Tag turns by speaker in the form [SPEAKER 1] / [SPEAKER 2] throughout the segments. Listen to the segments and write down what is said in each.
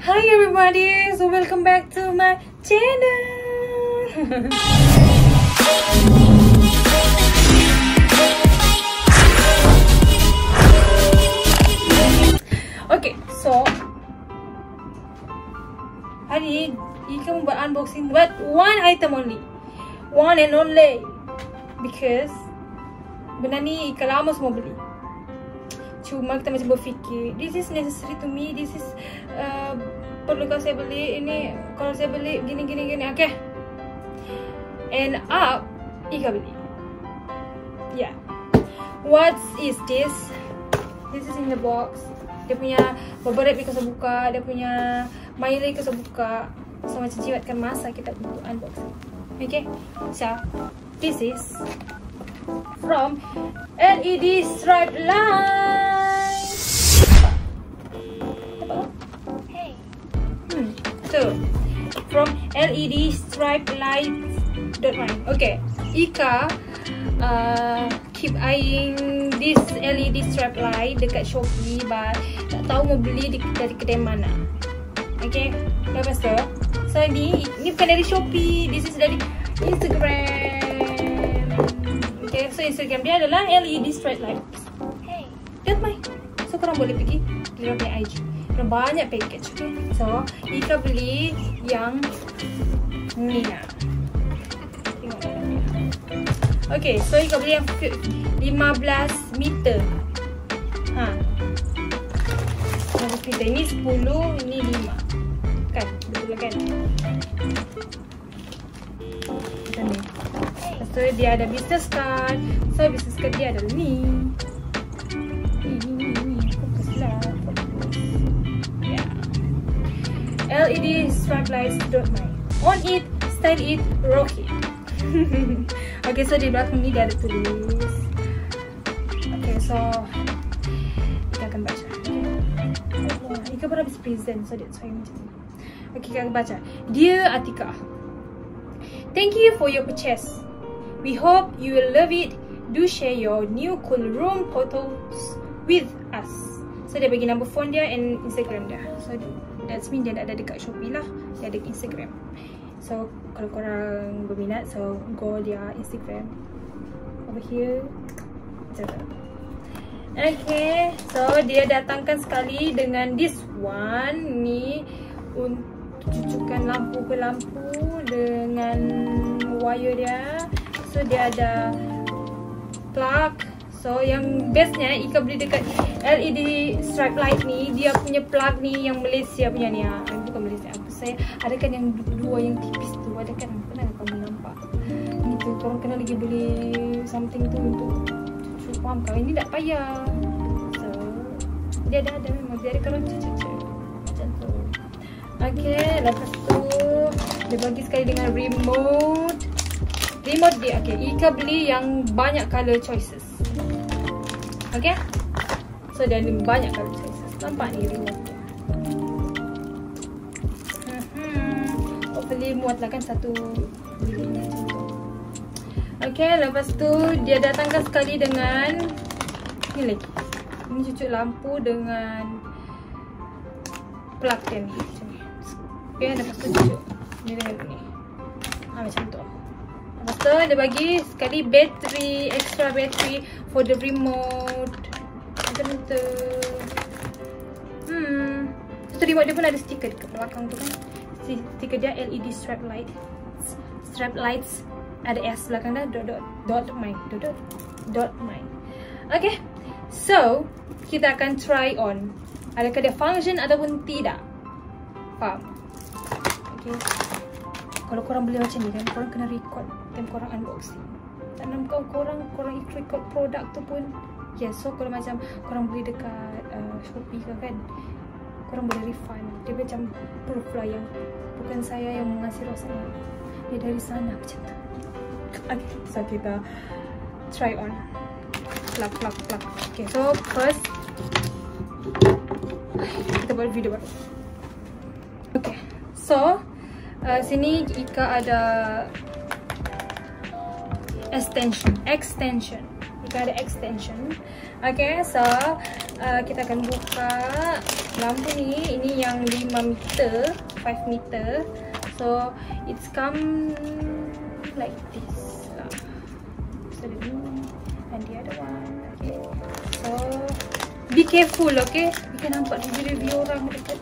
[SPEAKER 1] Hi everybody, so welcome back to my channel. Okay, so hari ini Ika membuat unboxing but one item only, one and only, because benda ni Ika lama semua beli. Cuma kita macam berfikir, this is necessary to me, this is perlukah saya beli ini, kalau saya beli gini, okay. And up, Ika beli. Yeah. What is this? This is in the box. Dia punya beberapa Ika saya buka, dia punya Miley Ika saya buka. So macam jiwatkan masa kita untuk unboxing. Okay. So, this is from LED Stripe Light. Hey. So from LED Stripe Light.my. Okay, Ika keep eyeing this LED Stripe Light dekat Shopee, but tak tahu mau beli dari kedai mana. Okay, lepas tu, so ni bukan dari Shopee, this is dari Instagram. Okay, so Instagram dia adalah LED Stripe Light. Hey, .my. So korang boleh pergi di dia punya IG. Ada banyak package, okay. So Ika beli yang ni lah. Tengok ni. Okay, so Ika beli yang 15 meter. Kita ini 10, ini 5. Kan? Betul kan? Macam ni. So dia ada business card. So business card dia adalah ni. Fokuslah. Yeah. LED Stripe Lights.my. On it, style it, rock it. Okay, so di belakang ni dia ada tulis. Okay, so kita akan baca. Ika pernah habis present, so that's why macam ni. Okay, kita akan baca. Dear Atika, thank you for your purchase. We hope you will love it. Do share your new cool room photos with us. So dia bagi number phone dia and Instagram dia. So that's mean dia ada dekat Shopee lah. Dia ada Instagram. So kalau korang berminat, so go dia Instagram over here. Okay, so dia datangkan sekali dengan this one ni untuk cucukkan lampu ke lampu dengan wire dia. So dia ada plug. So yang bestnya Ika beli dekat LED Stripe Light ni, dia punya plug ni yang Malaysia punya ni. Bukan Malaysia, apa saya ada kan yang dua yang tipis tu, ada kan, pernah kamu nampak ni tu, korang kena lagi beli something tu untuk cucuk, faham kau? Ini tak payah. So dia ada memang, dia ada kalau cucuk macam tu. Okay, lepas tu dia bagi sekali dengan remote dia. Okay, Ika beli yang banyak color choices. Okay, so dia ada banyak color choices. Nampak ni remote dia. Hopefully muat lah kan satu bilik ni macam tu. Okay, lepas tu dia datangkan sekali dengan ni lagi. Ini cucuk lampu dengan plug dia ni macam ni. Okay, lepas tu cucuk ni dengan ni. Macam tu. Lepas tu dia bagi sekali battery, extra battery for the remote. Macam tu. So remote dia pun ada stiker dekat belakang tu kan. Stiker dia LED Stripe Lights. Ada S belakang dah. .my. Okay, so kita akan try on. Adakah dia function ataupun tidak? Faham? Okay. Kalau korang beli macam ni kan, korang kena record time korang unboxing. Tak nak korang record produk tu pun. Yes, so kalau macam korang beli dekat Shopee ke kan, korang boleh refund. Dia macam proof lah, yang bukan saya yang mengasih rasa, dia dari sana macam tu. Okay, so kita try on. Plug. Okay, so first kita buat video baru. Okay, so sini Ika ada extension. bukan ada extension. Okay, so kita akan buka lampu ni. Ini yang 5 meter, 5 meter. So it's come like this. So the new and the other one. Okay, so be careful, okay? Kita nampak review orang dekat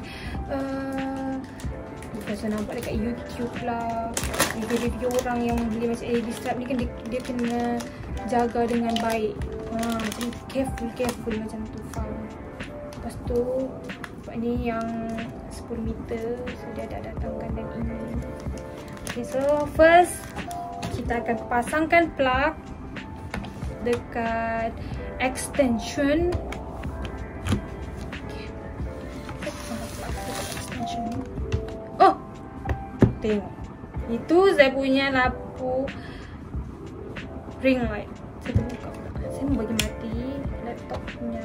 [SPEAKER 1] saya nampak dekat YouTube lah, review orang yang beli macam LED strap ni kan dia kena jaga dengan baik. Macam careful macam tu, faham? Lepas tu nampak ni yang 10 meter, so dia dah datangkan dan ini. Okay, so first kita akan pasangkan plug dekat extension. Tengok, itu saya punya lampu ring light. Saya terbuka pula. Saya mau bagi mati laptop punya.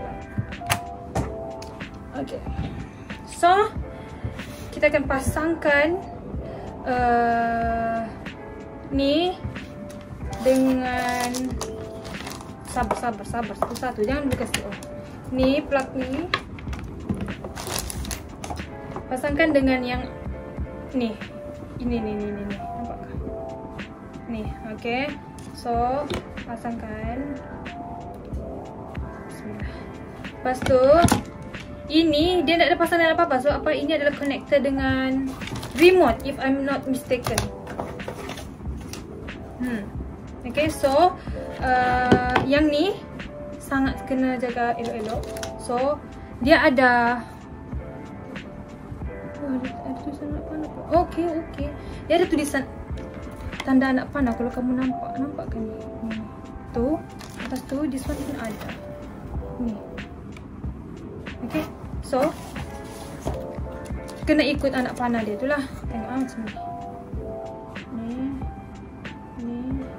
[SPEAKER 1] Okay, so kita akan pasangkan ni dengan sabar satu-satu, jangan buka sikit. Ni plug ni pasangkan dengan yang ni, ini nampakkah? Ni, okay. So pasangkan. Bismillah. Lepas tu ini dia tak ada pasang dengan apa-apa. So apa, ini adalah connector dengan remote if I'm not mistaken. Okay, so yang ni sangat kena jaga elok-elok. So dia ada ada tulisan anak panah. Okay. Dia ada tulisan tanda anak panah kalau kamu nampak kan ni. Tu. Lepas tu this one pun ada. Ni. Okay. So kena ikut anak panah dia tu lah. Tengok macam ni. Ni.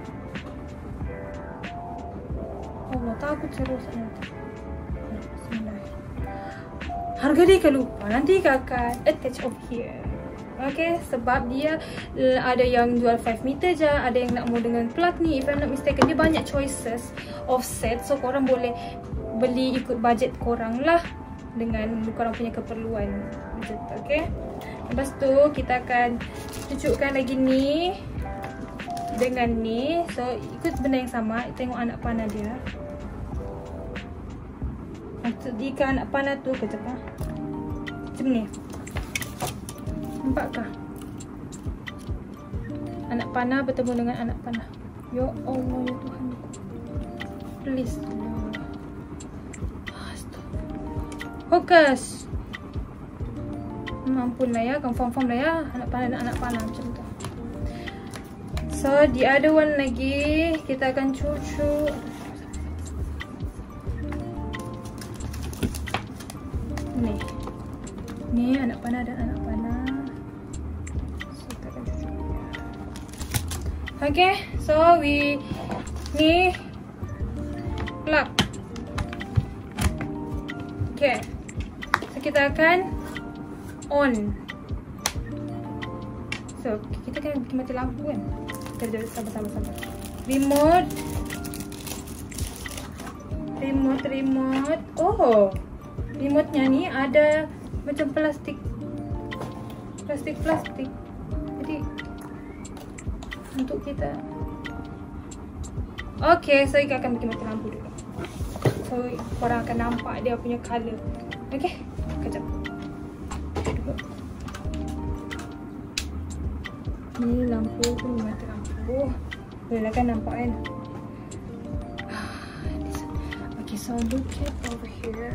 [SPEAKER 1] Allah, takut saya rosak nanti. Bismillah. Harga dia kalau lupa, nanti kakak attach over here. Okay, sebab dia ada yang jual 5 meter je, ada yang nak mau dengan plug ni. If I'm not mistaken, dia banyak choices of set. So korang boleh beli ikut budget korang lah, dengan korang punya keperluan. Okay, lepas tu kita akan cucukkan lagi ni dengan ni. So ikut benda yang sama. Tengok anak panah dia. Jika anak panah tu kejap lah, macam ni. Nampakkah? Anak panah bertemu dengan anak panah. Ya Allah, ya Tuhan. Please. Fokus. Ampunlah ya, confirm lah ya. Anak panah dan anak panah macam tu. So the other one lagi kita akan cucuk. Ni anak panah dan anak panah. So kita akan cucuk. Okay, so ni plug. Okay, so kita akan on. So kita kan bikin mati lampu kan. Kita sabar. Remote. Oh, remote-nya ni ada macam plastik. Jadi untuk kita. Okay, so kita akan bikin mati lampu dulu. So korang akan nampak dia punya color. Okay, kejap. Ni lampu tu, mati lampu. Boleh kan nampak kan? Okay, so look at over here.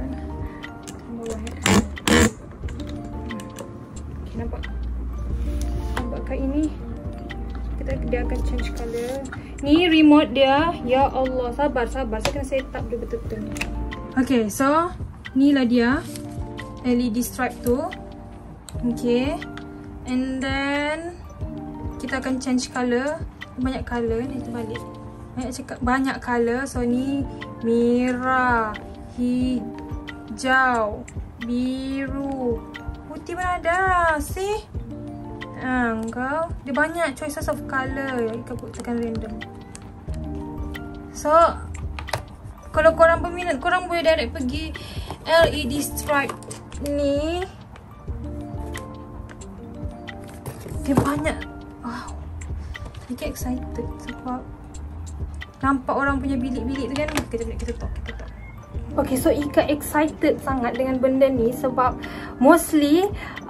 [SPEAKER 1] Okay, nampak kat ini. Dia akan change color. Ni remote dia. Ya Allah, sabar. Saya kena set up dia betul-betul. Okay, so ni lah dia LED stripe tu. Okay, and then kita akan change color. Banyak color ni, terbalik. Banyak color. So ni merah, hijau, biru, putih pun ada. See? Kau dia banyak choices of color. Kau tekan random. So Kalau korang berminat, korang boleh direct pergi LED stripe ni. Dia banyak. Wow, lagi excited sebab nampak orang punya bilik-bilik tu kan. Kita talk. Okay, so Ika excited sangat dengan benda ni sebab mostly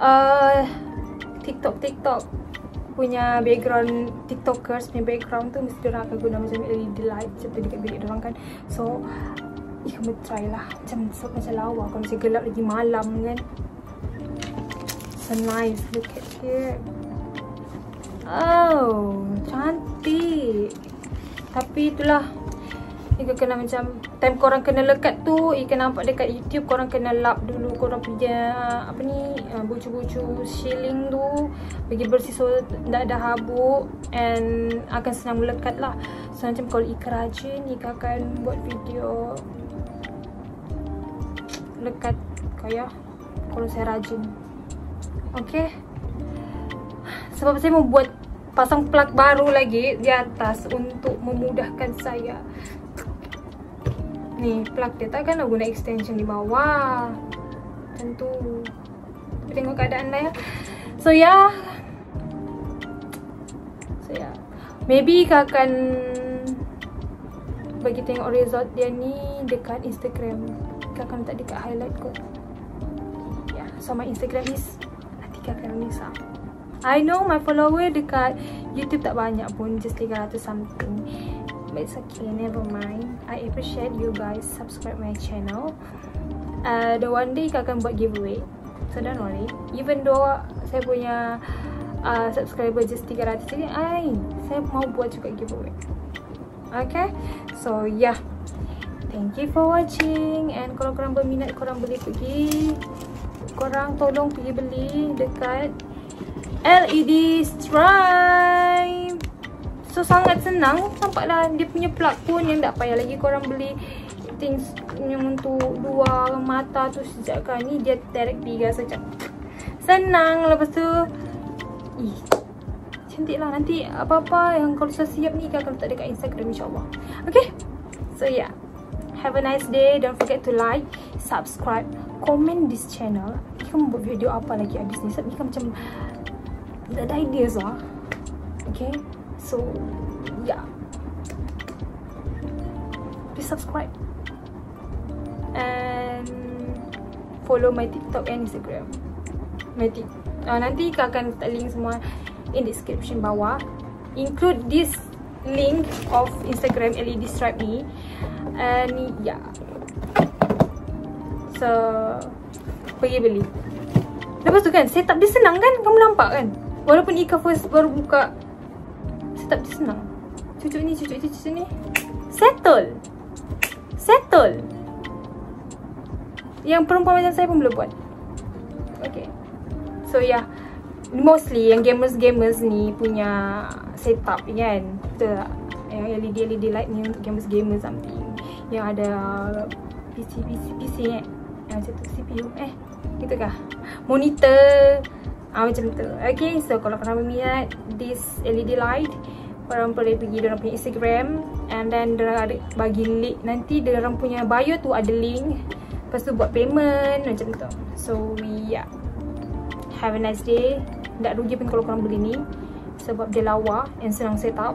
[SPEAKER 1] TikTok punya background, TikTokers punya background tu mesti diorang akan guna macam LED light macam tu dekat bilik diorang kan. So Ika mau try lah macam lawa kalau masih gelap lagi malam kan. So nice, look at here. Oh, cantik. Tapi itulah, Ika kena macam time korang kena lekat tu, Ika nampak dekat YouTube korang kena lap dulu korang punya apa ni, bucu-bucu shilling tu, bagi bersih so tak ada habuk and akan senang melekat lah. So macam kalau Ika rajin, Ika akan buat video lekat kayak kalau saya rajin. Okay, sebab saya mau buat pasang plug baru lagi di atas untuk memudahkan saya. Ni plug dia takkan nak guna extension di bawah macam tu. Tapi tengok keadaan dah ya. So maybe Ika akan bagi tengok result dia ni dekat Instagram. Ika akan letak dekat highlight kot. So my Instagram is Atika Karamisa. I know my follower dekat YouTube tak banyak pun, just 300 something. But it's okay, never mind. I appreciate you guys subscribe my channel. The one day Ika akan buat giveaway. So don't worry. Even though saya punya subscriber just 300 jadi, saya mau buat juga giveaway. Okay, so yeah, thank you for watching. And kalau korang berminat, korang boleh pergi, korang tolong pergi beli dekat LED stripe. So sangat senang. Nampaklah dia punya plug pun yang tak payah lagi korang beli things yang untuk dua mata tu sejakkan. Ni dia direct 3 saja. Senang. Lepas tu cantik lah. Nanti apa-apa yang kalau sudah siap ni akan letak dekat Instagram insyaAllah. Okay, so yeah, have a nice day. Don't forget to like, subscribe, comment this channel. Ika mau buat video apa lagi habis ni? Sebab Ika macam ada ideas lah. Okay, so yeah, please subscribe and follow my TikTok and Instagram. Nanti Ika akan letak link semua in description bawah, include this link of Instagram LED stripe ni. And yeah, so pergi beli. Lepas tu kan setup dia senang kan, kamu nampak kan? Walaupun Ika first baru buka, setup dia senang. Cucuk ni, cucuk ni, settle. Yang perempuan macam saya pun boleh buat. Okay, so yeah, mostly yang gamers ni punya setup kan, betul tak? Yang LED light ni untuk gamers something. Yang ada PC yang macam tu, CPU gitu kah? Monitor macam tu. Okay, so kalau korang berminat this LED light, korang boleh pergi diorang punya Instagram, and then diorang ada bagi link. Nanti diorang punya bio tu ada link. Lepas tu buat payment macam tu. So yeah, have a nice day. Tak rugi pun kalau korang beli ni sebab dia lawa and senang set up.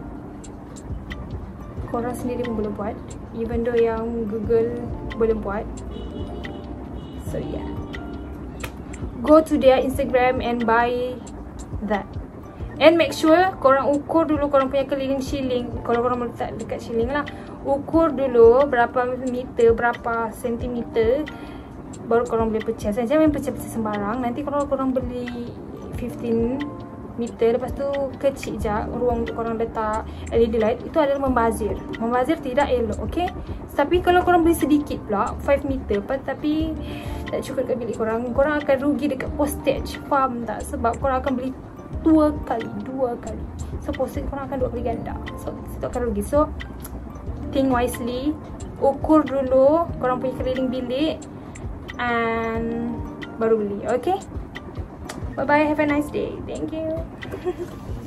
[SPEAKER 1] Korang sendiri pun boleh buat, even though yang Google boleh buat. So yeah, go to their Instagram and buy that. And make sure korang ukur dulu korang punya keliling shilling. Kalau korang letak dekat shilling lah, ukur dulu berapa meter, berapa sentimeter, baru korang boleh purchase. Jangan main purchase sembarang. Nanti kalau korang beli 15 meter, lepas tu kecil je ruang untuk korang letak LED light, itu adalah membazir. Membazir tidak elok, okay? Tapi kalau korang beli sedikit pula, 5 meter tapi tak cukup dekat bilik korang, korang akan rugi dekat postage. Faham tak? Sebab korang akan beli dua kali. So postage korang akan 2 kali ganda. So itu akan rugi. So think wisely. Ukur dulu korang punya keliling bilik and baru beli, okay? Bye bye, have a nice day. Thank you.